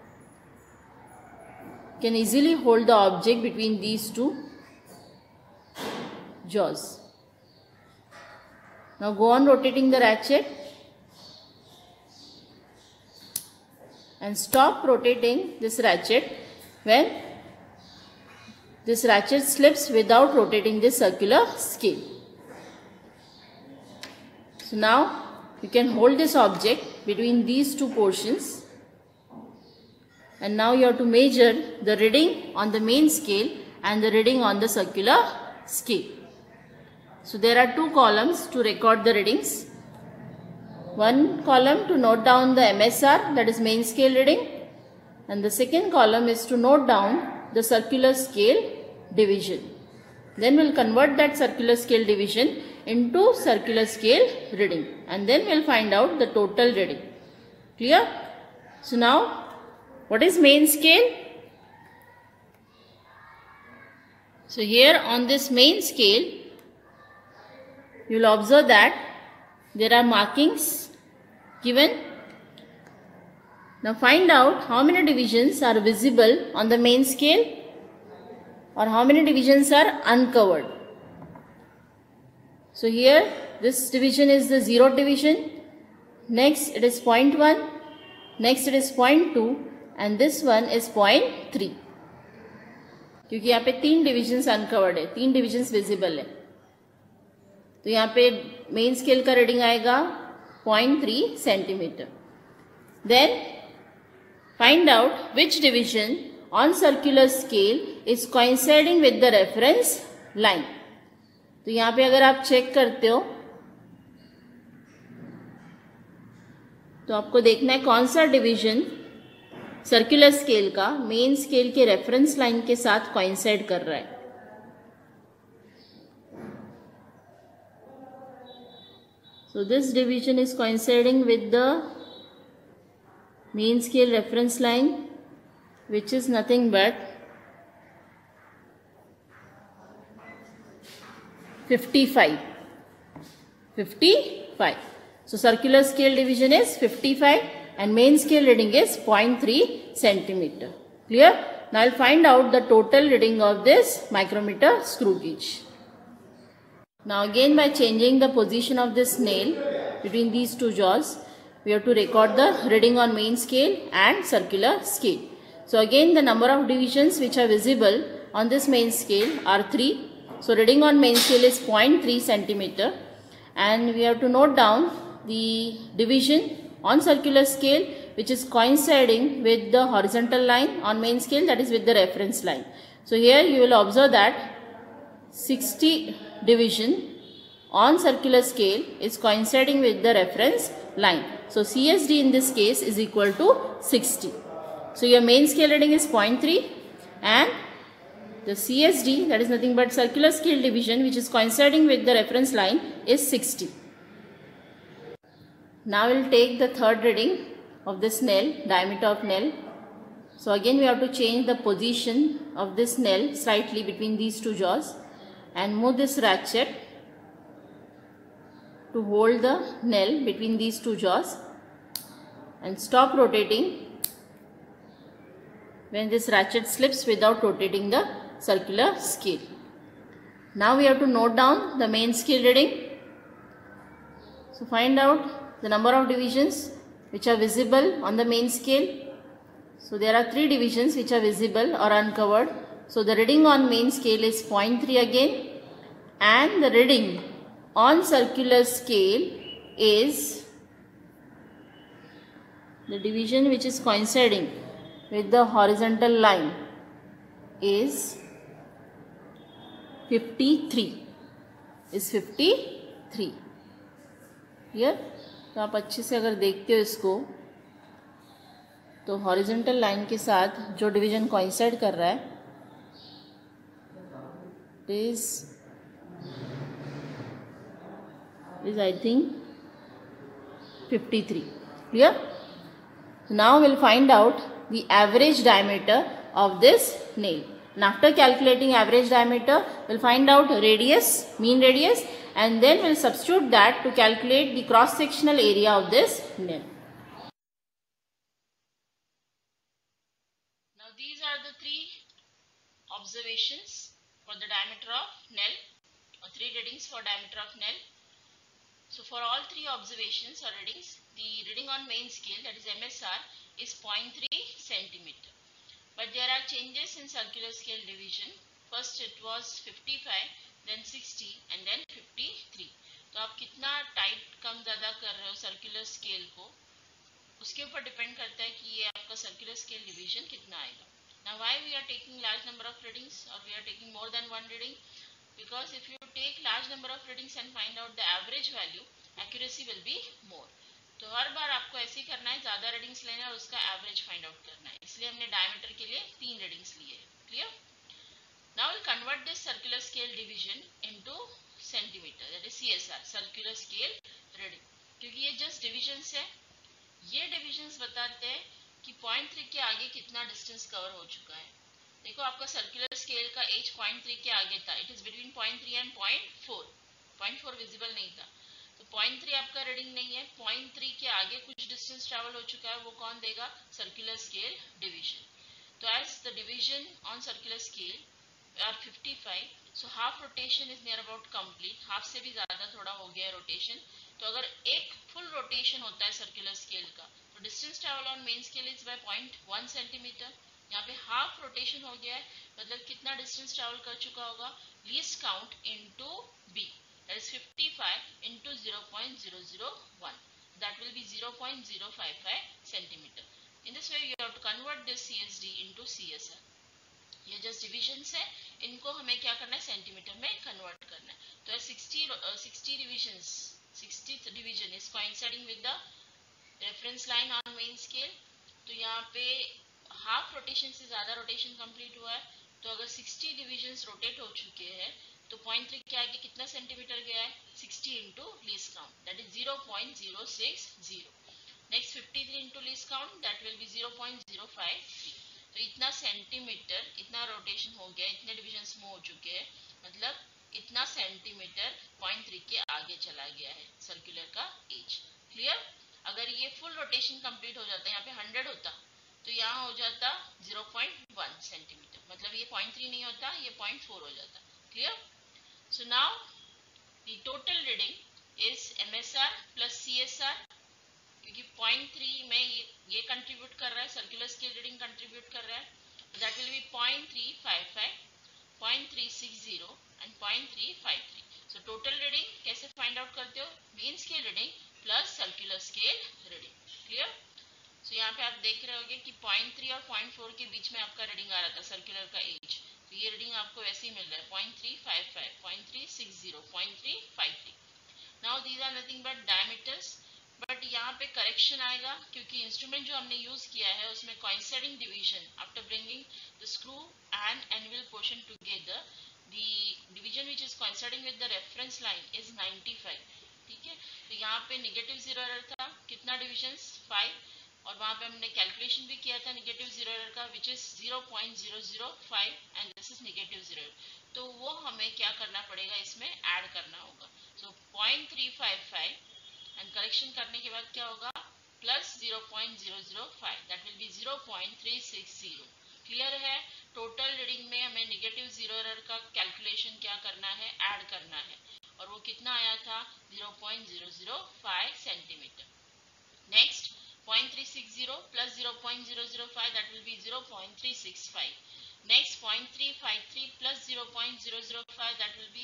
you can easily hold the object between these two jaws. Now go on rotating the ratchet and stop rotating this ratchet when this ratchet slips without rotating this circular scale. So now you can hold this object between these two portions, and now you have to measure the reading on the main scale and the reading on the circular scale. So there are two columns to record the readings. One column to note down the MSR, that is main scale reading, and the second column is to note down the circular scale division. Then we will convert that circular scale division into circular scale reading, and then we will find out the total reading. Clear? So now what is main scale? So here on this main scale, you will observe that there are markings given. Now find out how many divisions are visible on the main scale or how many divisions are uncovered. So here this division is the 0th division, next it is 0.1, next it is 0.2 and this one is 0.3. क्योंकि यहाँ पे 3 divisions uncovered है, 3 divisions visible है. तो यहाँ पे main scale का reading आएगा 0.3 centimetre. Then find out which division on circular scale is coinciding with the reference line. तो यहाँ पे अगर आप चेक करते हो तो आपको देखना है कौन सा डिवीजन सर्कुलर स्केल का मेन स्केल के रेफरेंस लाइन के साथ कोइंसाइड कर रहा है. So this division is coinciding with the main scale reference line, which is nothing but 55. So circular scale division is 55 and main scale reading is 0.3 centimeter. Clear? Now I'll find out the total reading of this micrometer screw gauge. Now again, by changing the position of this nail between these two jaws, we have to record the reading on main scale and circular scale. So again, the number of divisions which are visible on this main scale are 3. So reading on main scale is 0.3 centimeter, and we have to note down the division on circular scale which is coinciding with the horizontal line on main scale, that is with the reference line. So here you will observe that 60 division on circular scale is coinciding with the reference line. So CSD in this case is equal to 60. So your main scale reading is 0.3 and the CSD, that is nothing but circular scale division, which is coinciding with the reference line, is 60. Now we will take the third reading of this nail, diameter of nail. So again we have to change the position of this nail slightly between these two jaws and move this ratchet to hold the nail between these two jaws and stop rotating when this ratchet slips without rotating the circular scale. Now we have to note down the main scale reading. So find out the number of divisions which are visible on the main scale. So there are 3 divisions which are visible or uncovered. So the reading on main scale is 0.3 again, and the reading on circular scale is the division which is coinciding with the horizontal line is 53. Clear? तो आप अच्छे से अगर देखते हो इसको, तो horizontal line के साथ जो डिवीजन कोइंसाइड कर रहा है is I think 53. Clear? Now we'll find out the average diameter of this nail. And after calculating average diameter, we'll find out radius, mean radius, and then we'll substitute that to calculate the cross-sectional area of this nail. Now these are the 3 observations for the diameter of nail, or 3 readings for diameter of nail. So for all 3 observations or readings, the reading on main scale, that is MSR, is 0.3 centimeter. But there are changes in circular scale division. First it was 55, then 60 and then 53. तो आप कितना tight कम ज़्यादा कर रहे हो circular scale को, उसके ऊपर डिपेंड करता है कि ये आपका सर्कुलर स्केल डिवीजन कितना आएगा. Now why we are taking large number of readings, or we are taking more than one reading? Because if you take large number of readings and find out the average value, accuracy will be more. तो हर बार आपको ऐसे ही करना है, ज़्यादा readings लेना है और उसका एवरेज फाइंड आउट करना है. इसलिए हमने डायमीटर के लिए 3 रीडिंग्स लिए. Clear? Now will convert this circular scale division into centimetre, that is CSR, circular scale reading. क्योंकि ये जस्ट डिविजन्स है, ये डिविजन्स बताते हैं कि 0.3 के आगे कितना डिस्टेंस कवर हो चुका है. देखो आपका सर्कुलर स्केल का एज 0.3 के आगे था, it is between 0.3 and 0.4. 0.4 visible नहीं था, तो 0.3 आपका रीडिंग नहीं है. 0.3 के आगे कुछ डिस्टेंस ट्रैवल हो चुका है, वो कौन देगा? Circular scale division. तो as the division on circular scale are 55, so half rotation is near about complete. Half से भी ज्यादा थोड़ा हो गया है रोटेशन. तो अगर एक फुल रोटेशन होता है सर्कुलर स्केल का, तो distance travel on main scale is by 0.1 centimetre. यहाँ पे हाफ रोटेशन हो गया है, मतलब कितना डिस्टेंस ट्रैवल कर चुका होगा? Least count into B, that is 55 into 0.001, that will be 0.055 centimeter. In this way you have to convert this CSD into CSR. ये जस्ट डिविजन्स है, इनको हमें क्या करना है? सेंटीमीटर में कन्वर्ट करना है. तो 60 divisions, 60th division is coinciding with the reference line on main scale. तो यहाँ पे हाफ रोटेशन से ज्यादा रोटेशन कंप्लीट हुआ है. तो अगर 60 डिविजन्स रोटेट हो चुके हैं, तो 0.3 क्या है, कितना सेंटीमीटर गया है, 60 into least count, that is 0.060. Next 53 into least count, that will be 0.053. तो इतना सेंटीमीटर, इतना रोटेशन हो गया, इतने डिविजन्स में हो चुके हैं, मतलब इतना सेंटीमीटर 0.3 के आगे चला गया है सर्कुलर का एज. क्लियर. अगर ये फुल रोटेशन कंप्लीट हो जाता, यहाँ पे 100 होता तो यहाँ हो जाता 0.1 सेंटीमीटर, मतलब ये 0.3 नहीं होता, ये 0.4 हो जाता. Clear. So now the total reading is MSR plus CSR, क्योंकि 0.3 में ये कंट्रीब्यूट कर रहा है, सर्कुलर स्केल रीडिंग कंट्रीब्यूट कर रहा है, that will be 0.355, 0.360 and 0.353. So total reading कैसे फाइंड आउट करते हो, mean scale reading plus circular scale reading. Clear. So यहाँ पे आप देख रहे होंगे कि 0.3 और 0.4 के बीच में आपका रीडिंग आ रहा था सर्कुलर का एज, तो ये रीडिंग आपको वैसे ही मिल रहा है 0.355, 0.360, 0.353. Now these are nothing but diameters, but यहाँ पे करेक्शन आएगा क्योंकि इंस्ट्रूमेंट जो हमने यूज किया है उसमें coinciding division after bringing the screw and annual portion together, the division which is coinciding with the reference line is 95. ठीक है. तो यहाँ पे नेगेटिव जीरो एरर था, कितना डिविजन्स, 5, और वहां पे हमने कैलकुलेशन भी किया था नेगेटिव जीरो एरर का, which is 0.005 and this is negative zero error. तो वो हमें क्या करना पड़ेगा, इसमें ऐड करना होगा. सो 0.355 एंड करेक्शन करने के बाद क्या होगा, plus 0.005, that will be 0.360. Clear है. टोटल रीडिंग में हमें नेगेटिव जीरो एरर का कैलकुलेशन क्या करना है, ऐड करना है, और वो कितना आया था, 0.005 centimetre. Next 0.360 plus 0.005, that will be 0.365. Next 0.353 plus 0.005, that will be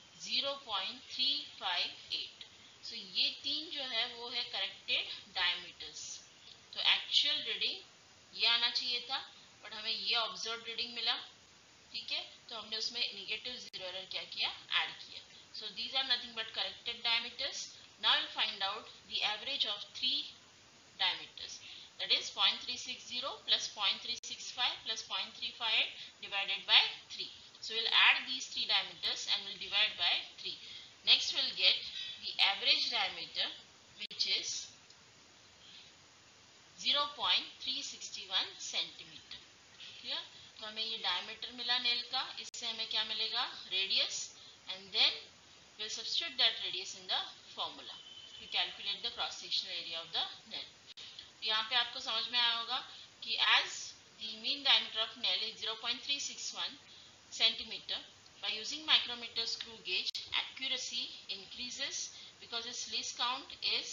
0.358. So ये तीन जो है वो है करेक्टेड डायमीटर्स. तो एक्चुअल रीडिंग ये आना चाहिए था, बट हमें ये ऑब्जर्व रीडिंग मिला. ठीक है. तो हमने उसमें नेगेटिव जीरो एरर क्या किया, ऐड किया. So these are nothing but corrected diameters. Now we'll find out the average of three diameters, that is 0.360 plus 0.365 plus 0.358 divided by 3. So we'll add these three diameters and we'll divide by 3. Next we'll get the average diameter, which is 0.361 centimeter. Clear? तो हमें ये diameter मिला nail का, इससे हमें क्या मिलेगा, radius, and then we'll substitute that radius in the formula to calculate the cross sectional area of the nail. यहाँ पे आपको समझ में आया होगा कि as the mean diameter of nail is 0.361 centimeter, by using micrometer screw gauge, accuracy increases because its least count is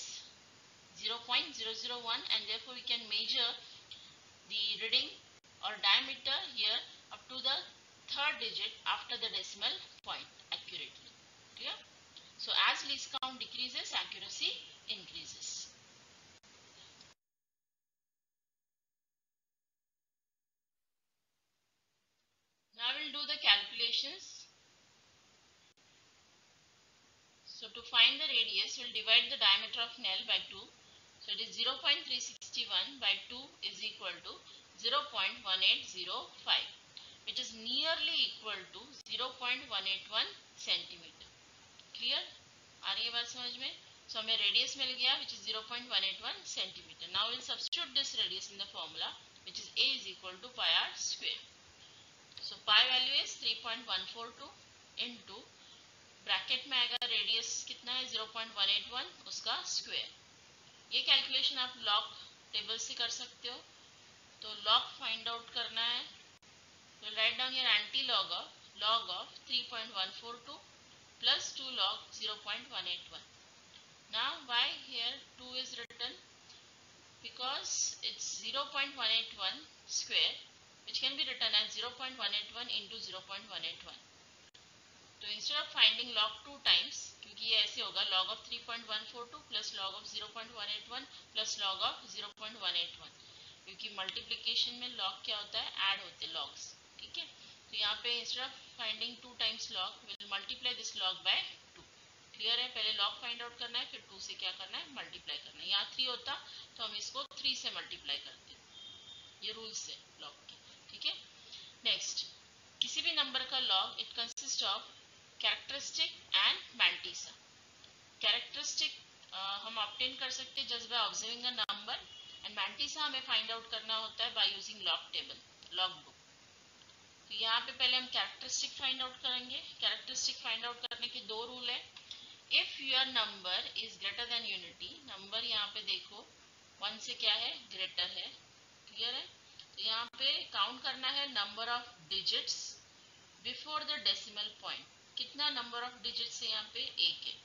0.001, and therefore we can measure the reading or diameter here up to the third digit after the decimal point accurately. Clear? So as least count decreases, accuracy increases. Now we'll do the calculations. So to find the radius, we'll divide the diameter of nail by 2. So it is 0.361 by 2 is equal to 0.1805, which is nearly equal to 0.181 centimeter. Clear? आ रही है बात समझ में? So हमें radius मिल गया, which is 0.181 centimeter. Now we'll substitute this radius in the formula, which is A is equal to pi r square. So pi value is 3.142 into bracket में आएगा radius कितना है, 0.181, उसका स्क्वायर. ये कैलकुलेशन आप log table से कर सकते हो. तो लॉग फाइंड आउट करना है, तो write down here antilog of 3.142 plus 2 log 0.181. Now why here 2 is written? Because it's 0.181 square, which can be written as 0.181 into 0.181. तो instead of finding log 2 times, क्योंकि ये ऐसे होगा log of 3.142 plus log of 0.181 plus log of 0.181, क्योंकि multiplication में log क्या होता है, ऐड होते हैं logs. ठीक है. तो यहाँ पे instead of finding 2 times log will multiply this log by 2. Clear है. पहले log फाइंड आउट करना है, फिर 2 से क्या करना है, मल्टीप्लाई करना है. यहाँ 3 होता तो हम इसको 3 से मल्टीप्लाई करते. ये रूल्स है log के. ठीक है. नेक्स्ट, किसी भी नंबर का log it consist of characteristic and mantissa. Characteristic हम ऑब्टेन कर सकते हैं just by observing a number, and mantissa हमें फाइंड आउट करना होता है by using log table, log book. तो यहाँ पे पहले हम कैरेक्टरिस्टिक फाइंड आउट करेंगे। कैरेक्टरिस्टिक फाइंड आउट करने के दो रूल है। If your number is greater than unity, number यहाँ पे देखो 1 से क्या है, ग्रेटर है, क्लियर है। तो यहाँ पे काउंट करना है number of digits before the decimal point. कितना नंबर ऑफ डिजिट्स है यहाँ पे, एक है,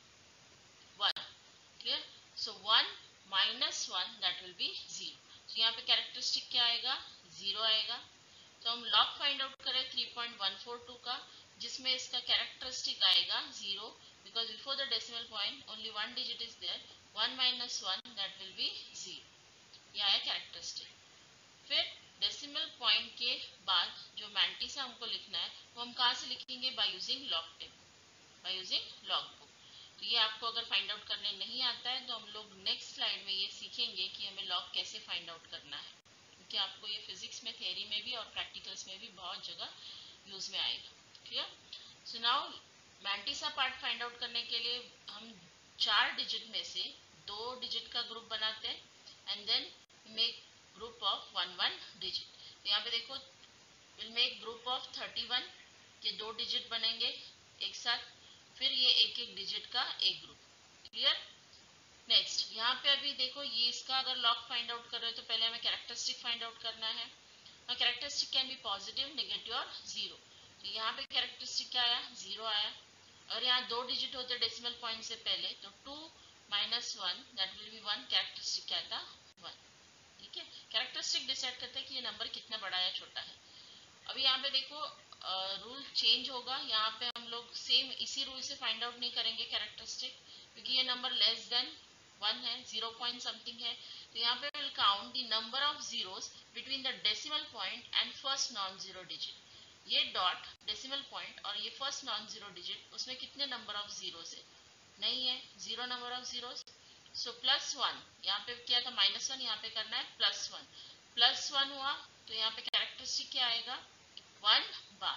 1, clear. So 1 minus 1 that will be 0। तो यहाँ पे कैरेक्टरिस्टिक क्या आएगा, 0 आएगा। तो हम लॉग फाइंड आउट करें 3.142 का, जिसमें इसका कैरेक्टरिस्टिक आएगा 0, because before the decimal point only one digit is there, 1 minus 1 that will be 0। यह है कैरेक्टरिस्टिक। फिर डेसिमल पॉइंट के बाद जो मैंटिसा हमको लिखना है वो हम कहाँ से लिखेंगे, by using log table, by using log book. तो ये आपको अगर फाइंड आउट करने नहीं आता है तो हम लोग नेक्स्ट स्लाइड में ये सीखेंगे कि हमें लॉग कैसे फाइंड आउट करना है, क्योंकि आपको ये फिजिक्स में, थ्योरी में भी और प्रैक्टिकल्स में भी बहुत जगह यूज में आएगा, clear. So now mantissa part find out करने के लिए हम 4 डिजिट में से 2 डिजिट का ग्रुप बनाते हैं and then make group of 1 digit. तो यहाँ पे देखो विल मेक ग्रुप ऑफ 31 के 2 डिजिट बनेंगे एक साथ, फिर ये एक एक डिजिट का एक ग्रुप, क्लियर। नेक्स्ट यहाँ पे अभी देखो ये इसका अगर लॉग फाइंड आउट कर रहे हो तो पहले हमें कैरेक्टरिस्टिक फाइंड आउट करना है। Characteristic can be positive, negative और 0। तो यहाँ पे कैरेक्टरिस्टिक क्या आया, 0 आया। और यहाँ 2 डिजिट होते डेसिमल पॉइंट से पहले, तो 2 minus 1 that will be 1। Characteristic क्या था, 1, ठीक है। कैरेक्टरिस्टिक डिसाइड करता है कि ये नंबर कितना बड़ा या छोटा है। अभी यहाँ पे देखो रूल चेंज होगा। यहाँ पे हम लोग सेम इसी रूल से फाइंड आउट नहीं करेंगे कैरेक्टरिस्टिक, क्योंकि ये नंबर लेस देन 1 है, 0 पॉइंट समथिंग है। तो यहाँ पे will count the number of zeros between the decimal point and first non zero digit. ये डॉट डेसिमल पॉइंट और ये फर्स्ट नॉन जीरो डिजिट, उसमें कितने नंबर ऑफ जीरोस है, नहीं है, 0 नंबर ऑफ जीरोस। सो +1, यहाँ पे किया था -1, यहाँ पे करना है +1। +1 हुआ तो यहाँ पे कैरेक्टरिस्टिक क्या आएगा, 1 बार।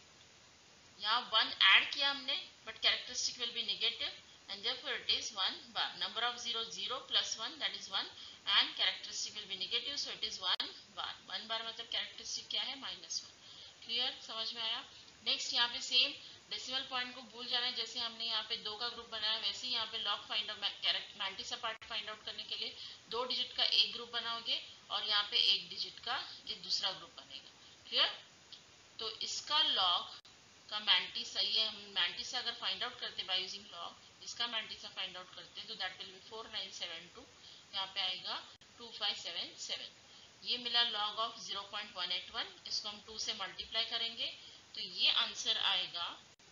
यहाँ 1 ऐड किया हमने, but characteristic will be negative and therefore it is 1 bar. Number of zero 0 +1 that is 1 and characteristic will be negative, so it is 1 bar. 1 bar मतलब कैरेक्टरिस्टिक क्या है, -1, क्लियर, समझ में आया। नेक्स्ट यहाँ पे सेम डेसिमल पॉइंट को भूल जाना है, जैसे हमने यहाँ पे 2 का ग्रुप बनाया वैसे ही यहाँ पे log find out, mantissa part find out करने के लिए 2 डिजिट का एक ग्रुप बनाओगे और यहाँ पे 1 डिजिट का ये दूसरा ग्रुप बनेगा, क्लियर। तो इसका लॉग का मैंटिसा, ये हम मैंटिसा अगर फाइंड आउट करते बाय यूजिंग लॉग, इसका मैंटिसा फाइंड आउट करते तो दैट विल बी 4972, यहाँ पे आएगा 2577। ये मिला लॉग ऑफ 0.181, इसको हम 2 से मल्टीप्लाई करेंगे तो ये आंसर आएगा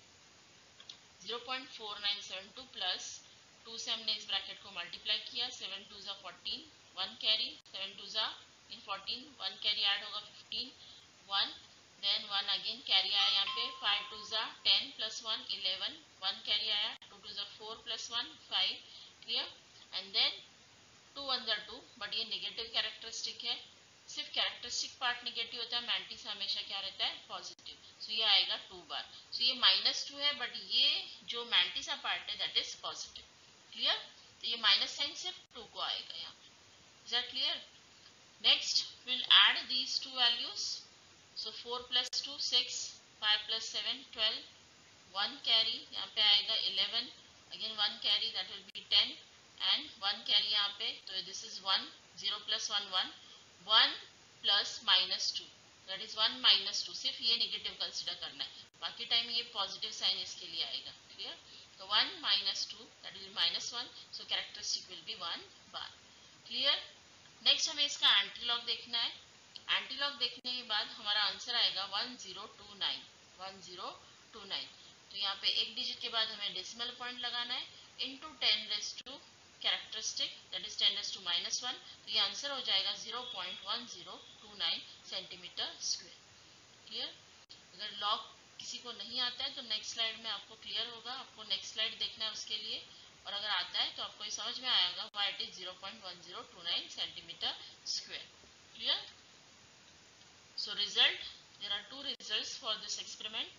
0.4972 प्लस 2 से हमने इस ब्रैकेट को मल्टीप्लाई किया, 7 2 जा 14, 1 कैरी, 7 2 जा इन 14, 1 कैरी ऐड होगा 15, 1 देन 1 अगेन कैरी आया यहाँ पे, 5 2 जा 10 प्लस 1 11, 1 कैरी आया, 2 2 जा 4 प्लस 1 5, क्लियर। एंड देन 2 1 जा 2, बट ये नेगेटिव कैरेक्टरिस्टिक है, सिर्फ कैरेक्टरिस्टिक पार्ट नेगेटिव होता है, मैंटिसा हमेशा क्या रहता है, पॉजिटिव। सो ये आएगा 2 बार। सो ये -2 है, बट ये जो मैंटिसा पार्ट है दैट इज पॉजिटिव, क्लियर। तो ये माइनस साइन सिर्फ 2 को आएगा यहाँ पे, is that clear. Next will add these 2 values. So 4 + 2 6, 5 + 7 12, 1 carry यहाँ पे आएगा 11, again 1 carry that will be 10 एंड 1 कैरी यहाँ पे, तो दिस इज 1, 0 + 1 1, 1 प्लस -2 दैट इज 1 -2। सिर्फ ये नेगेटिव कंसिडर करना है, बाकी टाइम ये पॉजिटिव साइन इसके लिए आएगा, क्लियर। तो 1 -2 that will -1, so characteristic will be 1 bar, clear. Next हमें इसका एंटीलॉग देखना है। एंटीलॉग देखने के बाद हमारा आंसर आएगा 1029, 1029। तो यहाँ पे एक डिजिट के बाद हमें डेसिमल पॉइंट लगाना है, इंटू 10⁻² कैरेक्टरिस्टिक दैट इज 10⁻⁻1। तो ये आंसर हो जाएगा 0.1029 सेंटीमीटर स्क्वायर, क्लियर। अगर लॉग किसी को नहीं आता है तो नेक्स्ट स्लाइड में आपको क्लियर होगा, आपको नेक्स्ट स्लाइड देखना है उसके लिए, और अगर आता है तो आपको ये समझ में आएगा why it is 0.1029 centimetre square, clear. So result, there are 2 results for this experiment.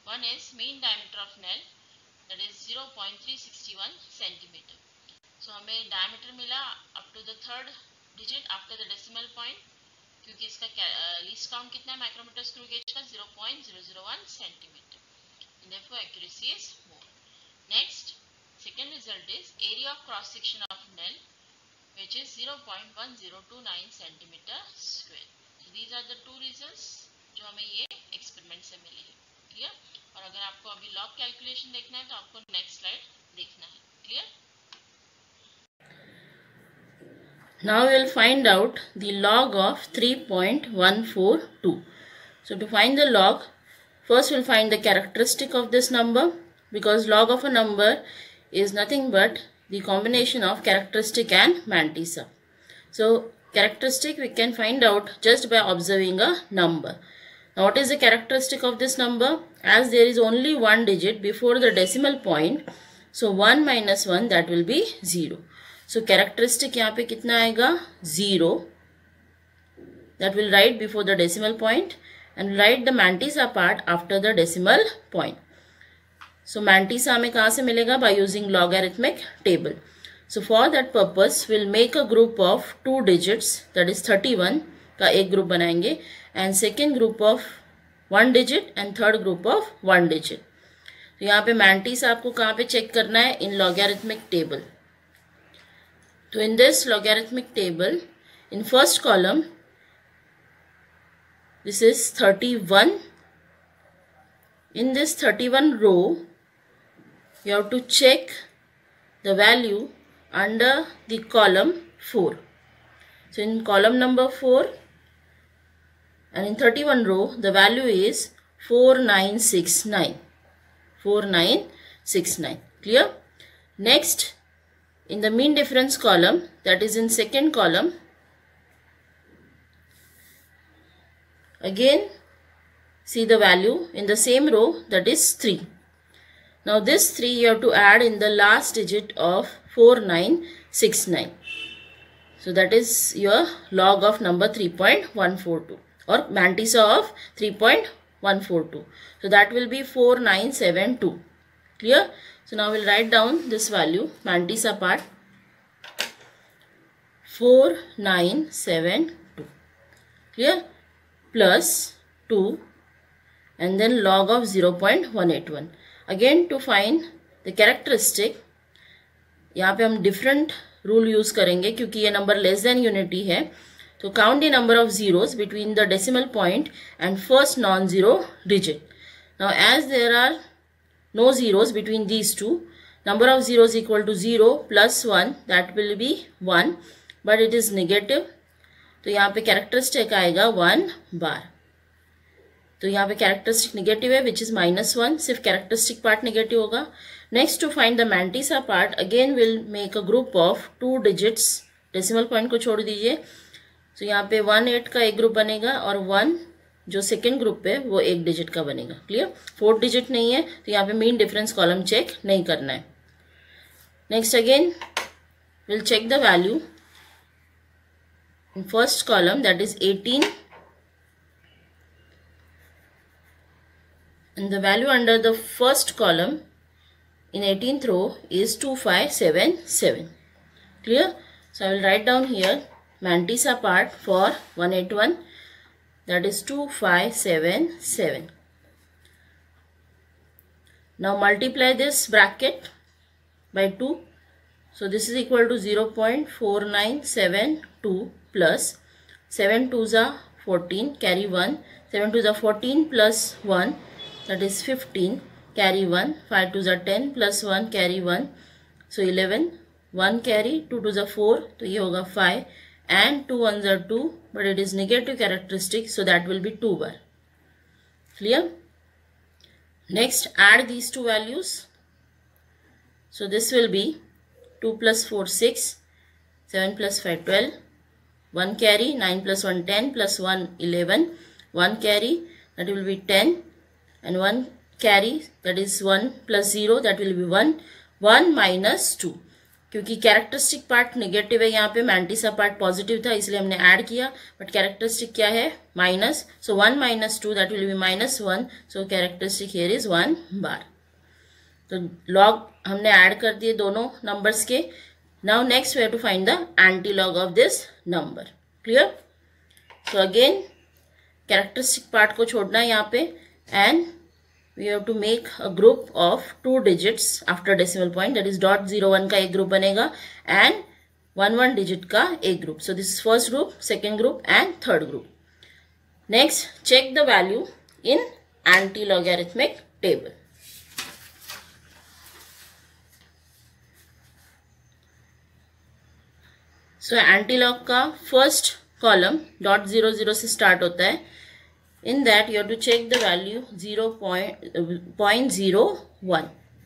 One is mean diameter of null, that is 0.361 centimeter. So हमें diameter मिला up to the third digit after the decimal point, क्योंकि इसका least count कितना है micrometer screw gauge का 0.001 centimeter. And therefore accuracy is more. Next, second result is area of cross section of null, which is 0.1029 centimeter square. So these are the two results जो हमें ये experiment से मिले हैं. Clear? और अगर आपको अभी लॉग कैलकुलेशन देखना है तो आपको नेक्स्ट स्लाइड देखना है. Clear? Now we will find out the log of 3.142. So to find the log, first we will find the characteristic of this number, because log of a number is nothing but the combination of characteristic and mantissa. So characteristic we can find out just by observing a number. Now what is the characteristic of this number? As there is only one digit before the decimal point, so 1 minus 1, that will be 0. So characteristic यहाँ पे कितना आएगा? 0. That will write before the decimal point and write the mantissa part after the decimal point. So mantissa हमें कहाँ से मिलेगा? By using logarithmic table. So for that purpose we'll make a group of 2 digits, that is 31 का एक group बनाएंगे, and second group of 1 digit and third group of 1 digit. तो यहाँ पे mantissa आपको कहाँ पे check करना है? In logarithmic table. So in this logarithmic table, in first column, this is 31. In this 31 row, you have to check the value under the column 4. So in column number 4 and in 31 row, the value is 4969. 4969. Clear? Next, in the mean difference column, that is in second column, again see the value in the same row, that is 3. Now this 3 you have to add in the last digit of 4969. So that is your log of number 3.142 or mantissa of 3.142. So that will be 4972. Clear? So now we'll write down this value, mantissa part, 4972. Clear? Plus 2 and then log of 0.181. Again to find the characteristic, यहाँ पे हम different rule use करेंगे क्योंकि ये number less than unity है. तो count the number of zeros between the decimal point and first non-zero digit. Now as there are no zeros between these two, number of zeros equal to 0 plus 1, that will be 1, but it is negative. तो यहाँ पे characteristic आएगा 1 bar. तो यहाँ पे characteristic negative है, which is -1. सिर्फ characteristic part negative होगा. Next to find the mantissa part, again we'll make a group of 2 digits. Decimal point को छोड़ दीजिए. तो यहाँ पे 1 8 का एक ग्रुप बनेगा और 1 जो सेकेंड ग्रुप है वो एक डिजिट का बनेगा. क्लियर? 4 डिजिट नहीं है तो यहाँ पे मीन डिफरेंस कॉलम चेक नहीं करना है. Next again will check the value in first column, that is 18, and the value under the first column in 18th row is 2577. Clear? So I will write down here mantissa part for 181, that is 2577. Now multiply this bracket by 2. So this is equal to 0.4972 plus 7 2s are 14, carry 1, 7 2s are 14 plus 1, that is 15, carry 1, 5 2s are 10 plus 1, carry 1, so 11, 1 carry, 2 2s are 4, तो ये होगा 5, and 2 1s are 2, but it is negative characteristic, so that will be 2 bar. Clear? Next, add these two values. So this will be 2 plus 4 6, 7 plus 5 12, 1 carry, 9 plus 1 10 plus 1 11, 1 carry, that will be 10, and 1 carry, that is 1 plus 0, that will be 1, 1 minus 2. क्योंकि characteristic part negative है, यहाँ पे mantissa part positive था इसलिए हमने add किया, but characteristic क्या है minus, so 1 - 2 that will be -1, so characteristic here is 1 bar. तो लॉग हमने ऐड कर दिए दोनों नंबर्स के। Now next we have to find the antilog of this number. Clear? So again characteristic part को छोड़ना है यहाँ पे, and we have to make a group of 2 digits after decimal point, that is .01 का एक group बनेगा and 11 digit का एक group. So this is first group, second group and third group. Next, check the value in anti-logarithmic table. So anti-log का first column .00 से start होता है. In that you have to check the value 0.01.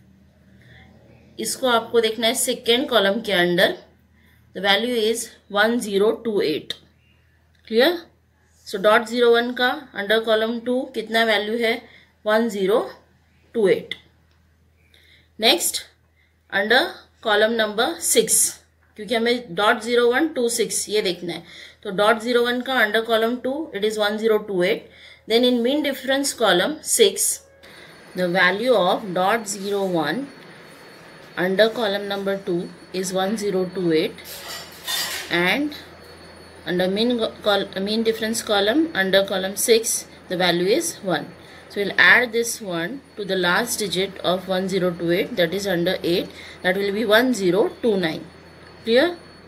इसको आपको देखना है second column के under, the value is 1028. Clear? So .01 का अंडर कॉलम 2 कितना वैल्यू है 1028. नेक्स्ट अंडर कॉलम नंबर 6, क्योंकि हमें .0126 ये देखना है, तो .01 का under column 2 it is 1028. Then in mean difference column 6, the value of .01 under column number 2 is 1028, and under mean difference column under column 6 the value is 1. So we'll add this one to the last digit of 1028, that is under 8, that will be 1029. Clear?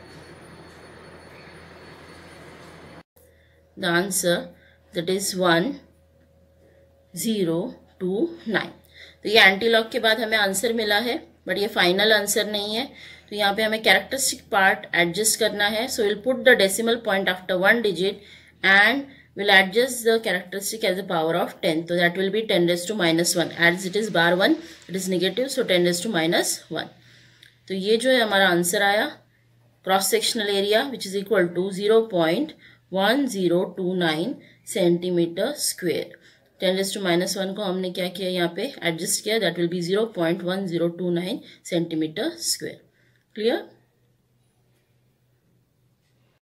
The answer that is 1029. तो ये antilog के बाद हमें answer मिला है, but ये final answer नहीं है, तो यहाँ पे हमें कैरेक्टरिस्टिक पार्ट एडजस्ट करना है. So will put the decimal point after 1 digit and will adjust the characteristic as the power of 10, तो that will be 10⁻⁻1. As it is bar 1 it is negative, so 10⁻⁻1. तो ये जो है हमारा answer आया, cross sectional area which is equal to 0.1029 centimetre square. 10⁻⁻1 को हमने क्या किया यहाँ पे एडजस्ट किया, that will be 0.1029 centimetre square. Clear?